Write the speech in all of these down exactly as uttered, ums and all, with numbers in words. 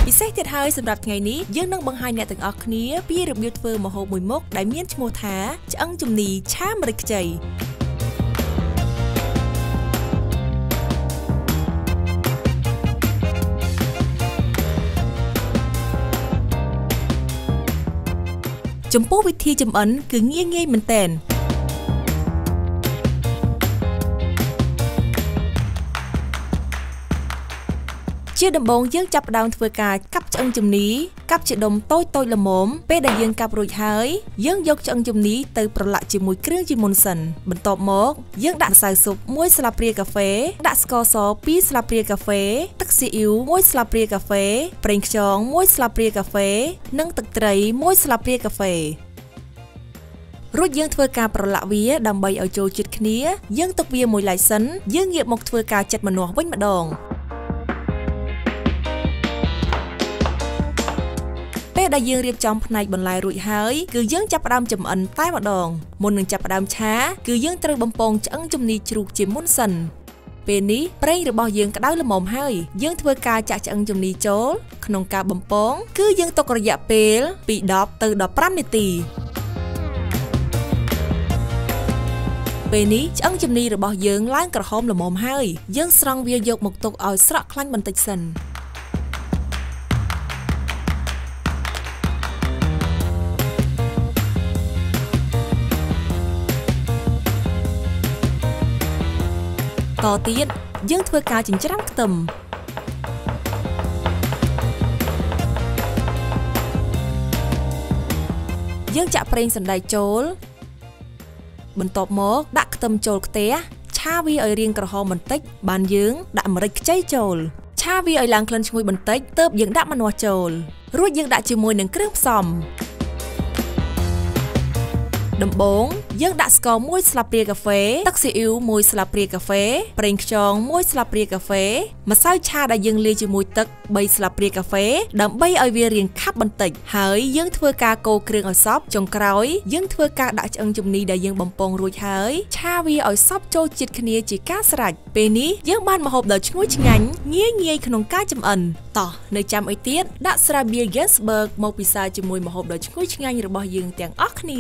ពិសេសទៀតហើយសម្រាប់ថ្ងៃនេះយើងនឹងបង្ហាញអ្នកទាំងអស់គ្នាពីរបៀបធ្វើម្ហូបមួយមុខដែលមានឈ្មោះថាឆ្អឹងជំនីឆាម្រេចខ្ចីចំពោះវិធីចម្អិនគឺងាយងាយមែនទែនជាដំបូងយើងចាប់ផ្ដើមធ្វើការកាប់ឆ្អឹងជំនីកាប់ជាដុំតូចតូចល្មមពេលដែលយើងកាប់រួចហើយយើងយកឆ្អឹងជំនីទៅប្រឡាក់ជាមួយគ្រឿងជាមុនសិនបន្ទាប់មកយើងដាក់ម្សៅស៊ុបមួយស្លាបព្រាកាហ្វេដាក់ស្ករសពីរស្លាបព្រាកាហ្វេទឹកស៊ីអ៊ីវមួយស្លាបព្រាកាហ្វេប្រេងខ្យងមួយស្លាបព្រាកាហ្វេនិងទឹកត្រីមួយស្លាបព្រាកាហ្វេរួចយើងធ្វើការប្រឡាក់វាដើម្បីឲ្យចូលជាតិគ្នាយើងទុកវាមួយឡែកសិនយើងងាកមកធ្វើការចិតម្នាស់វិញម្ដងពេលដែលយើងរៀបចំផ្នែកបន្លែរួចហើយគឺយើងចាប់ផ្ដើមចម្អិនតែម្ដងមុននឹងចាប់ផ្ដើមឆាគឺយើងត្រូវបំពងឆ្អឹងជំនីជ្រូកជាមុនសិនពេលនេះប្រេងរបស់យើងក្តៅល្មមហើយយើងធ្វើការចាក់ឆ្អឹងជំនីចូលក្នុងការបំពងគឺយើងទុករយៈពេលពីដប់ទៅដប់ប្រាំនាទីពេលនេះឆ្អឹងជំនីរបស់យើងឡើងក្រហមល្មមហើយយើងស្រង់វាយកមកទុកឲ្យស្រក់ខ្លាញ់បន្តិចសិនតទៀតយើងធ្វើការចិញ្ច្រាំខ្ទឹមយើងចាក់ប្រេងសណ្តែកចូលបន្ទាប់មកដាក់ខ្ទឹមចូលខ្ទះឆាវាឲ្យរាងក្រហមបន្តិចបានយើងដាក់ម្រេចខ្ចីចូលឆាវាឲ្យឡើងក្លិនឈ្ងុយបន្តិចទើបយើងដាក់ម្នាស់ចូលរួចយើងដាក់ជាមួយនឹងគ្រឿងផ្សំដំបូងយើងដាក់ស្ករមួយស្លាបព្រាកាហ្វេទឹកស៊ីអ៊ីវមួយស្លាបព្រាកាហ្វេប្រេងខ្យងមួយស្លាបព្រាកាហ្វេម្សៅឆាដែលយើងលាយជាមួយទឹកបីស្លាបព្រាកាហ្វេដើម្បីឲ្យវារាងខាប់បន្តិចហើយយើងធ្វើការកូរគ្រឿងឲ្យសព្វចុងក្រោយយើងធ្វើការដាក់ឆ្អឹងជំនីដែលយើងបំពងរួចហើយឆាវាឲ្យសព្វចូលជាតិគ្នាជាការស្រេចពេលនេះយើងបានម្ហូបដ៏ឈ្ងុយឆ្ងាញ់ងាយងាយក្នុងការចម្អិនតោះនៅចាំអីទៀតដាក់ស្រាបៀរ Gensberg មកពិសាជាមួយម្ហូបដ៏ឈ្ងុយឆ្ងាញ់របស់យើងទាំងអស់គ្នា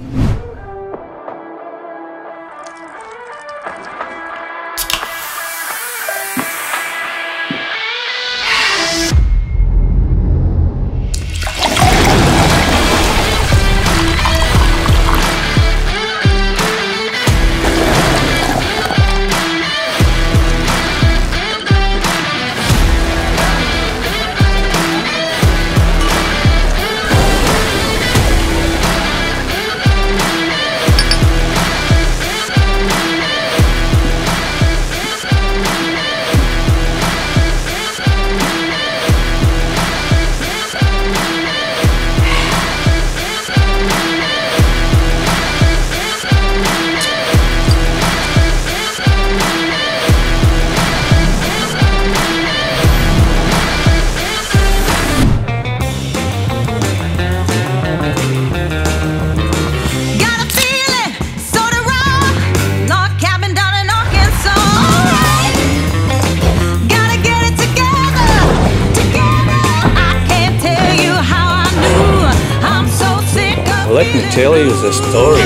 Let me tell you the story.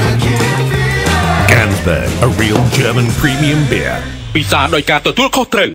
Gensberg, a real German premium beer. ពិសាដោយការទទួលខុសត្រូវ